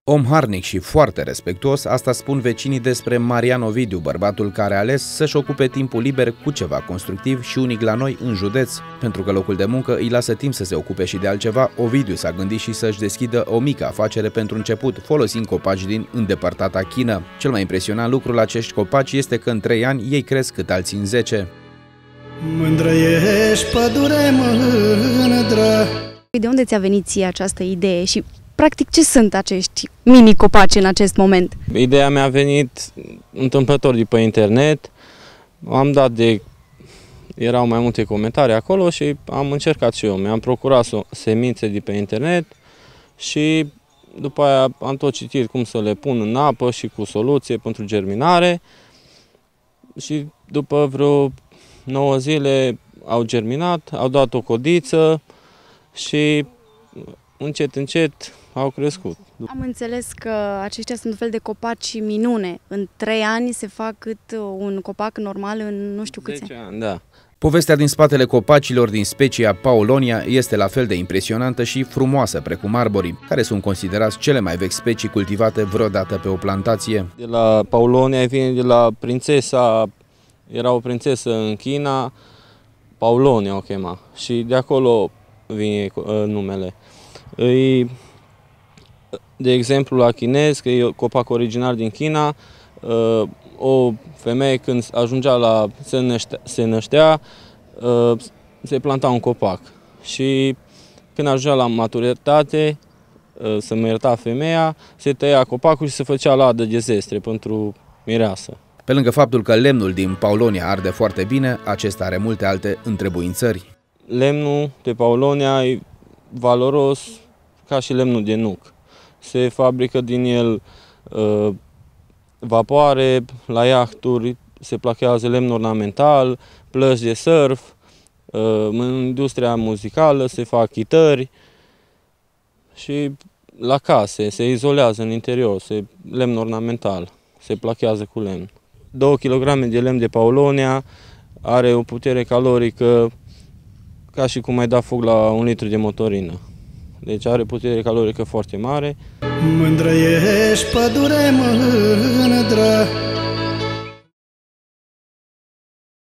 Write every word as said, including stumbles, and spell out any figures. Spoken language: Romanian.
Om harnic și foarte respectuos, asta spun vecinii despre Marian Ovidiu, bărbatul care a ales să-și ocupe timpul liber cu ceva constructiv și unic la noi în județ. Pentru că locul de muncă îi lasă timp să se ocupe și de altceva, Ovidiu s-a gândit și să-și deschidă o mică afacere pentru început, folosind copaci din îndepărtata Chină. Cel mai impresionant lucru la acești copaci este că în trei ani ei cresc cât alții în zece. Mândră ești, pădure mândră. De unde ți-a venit ție această idee și practic ce sunt acești mini copaci în acest moment? Ideea mea a venit întâmplător de pe internet. Am dat de... erau mai multe comentarii acolo și am încercat și eu. Mi-am procurat semințe de pe internet și după aia am tot citit cum să le pun în apă și cu soluție pentru germinare. Și după vreo nouă zile au germinat, au dat o codiță și încet, încet au crescut. Am înțeles că aceștia sunt un fel de copaci minune. În trei ani se fac cât un copac normal în nu știu câți ani. ani. Da. Povestea din spatele copacilor din specia Paulonia este la fel de impresionantă și frumoasă precum arborii, care sunt considerați cele mai vechi specii cultivate vreodată pe o plantație. De la Paulonia vine de la prințesa, era o prințesă în China, Paulonia o chema, și de acolo vine numele. Îi, de exemplu, la chinez, că e copac original din China, o femeie când ajungea la se năștea, se năștea, se planta un copac și când ajungea la maturitate, să mă ierta femeia, se tăia copacul și se făcea ladă de zestre pentru mireasă. Pe lângă faptul că lemnul din Paulonia arde foarte bine, acesta are multe alte întrebuințări. Lemnul de Paulonia e valoros ca și lemnul de nuc. Se fabrică din el uh, vapoare, la iahturi se plachează lemn ornamental, plăci de surf, uh, în industria muzicală se fac chitări și la case se izolează în interior, se, lemn ornamental, se plachează cu lemn. două kilograme de lemn de Paulonia are o putere calorică ca și cum ai da foc la un litru de motorină. Deci are putere calorică foarte mare. Mândră ești, pădure mândră.